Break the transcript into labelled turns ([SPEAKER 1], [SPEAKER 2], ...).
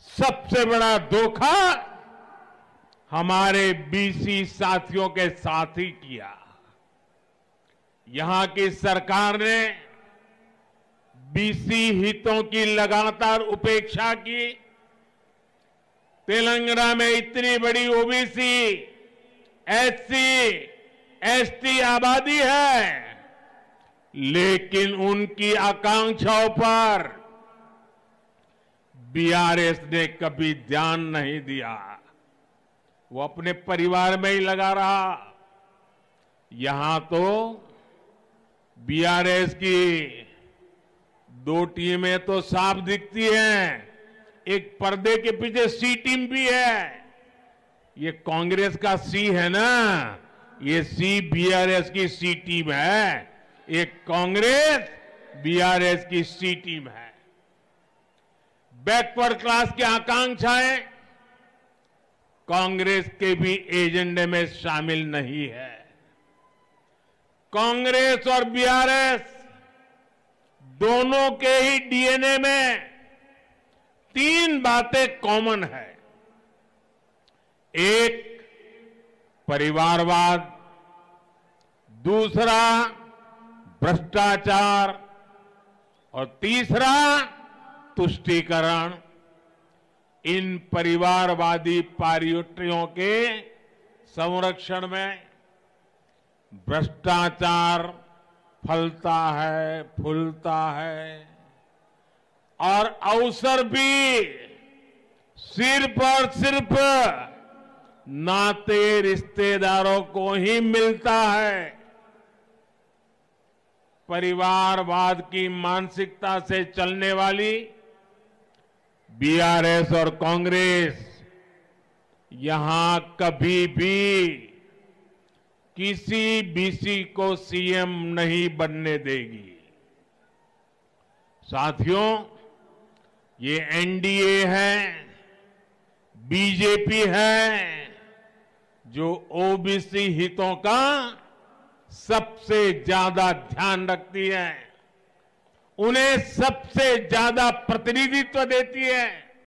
[SPEAKER 1] सबसे बड़ा धोखा हमारे बीसी साथियों के साथ ही किया। यहां की सरकार ने बीसी हितों की लगातार उपेक्षा की। तेलंगाना में इतनी बड़ी ओबीसी, एससी, एसटी आबादी है, लेकिन उनकी आकांक्षाओं पर बीआरएस ने कभी ध्यान नहीं दिया। वो अपने परिवार में ही लगा रहा। यहां तो बीआरएस की दो टीमें तो साफ दिखती हैं, एक पर्दे के पीछे सी टीम भी है। ये कांग्रेस का सी है ना, ये सी बीआरएस की सी टीम है। एक कांग्रेस बीआरएस की सी टीम है। बैकवर्ड क्लास की आकांक्षाएं कांग्रेस के भी एजेंडे में शामिल नहीं है। कांग्रेस और बीआरएस दोनों के ही डीएनए में तीन बातें कॉमन है। एक, परिवारवाद, दूसरा भ्रष्टाचार और तीसरा तुष्टीकरण। इन परिवारवादी पार्टियों के संरक्षण में भ्रष्टाचार फलता है, फूलता है और अवसर भी सिर्फ और सिर्फ नाते रिश्तेदारों को ही मिलता है। परिवारवाद की मानसिकता से चलने वाली बीआरएस और कांग्रेस यहां कभी भी किसी बीसी को सीएम नहीं बनने देगी। साथियों, ये एनडीए है, बीजेपी है, जो ओबीसी हितों का सबसे ज्यादा ध्यान रखती है, उन्हें सबसे ज्यादा प्रतिनिधित्व देती है।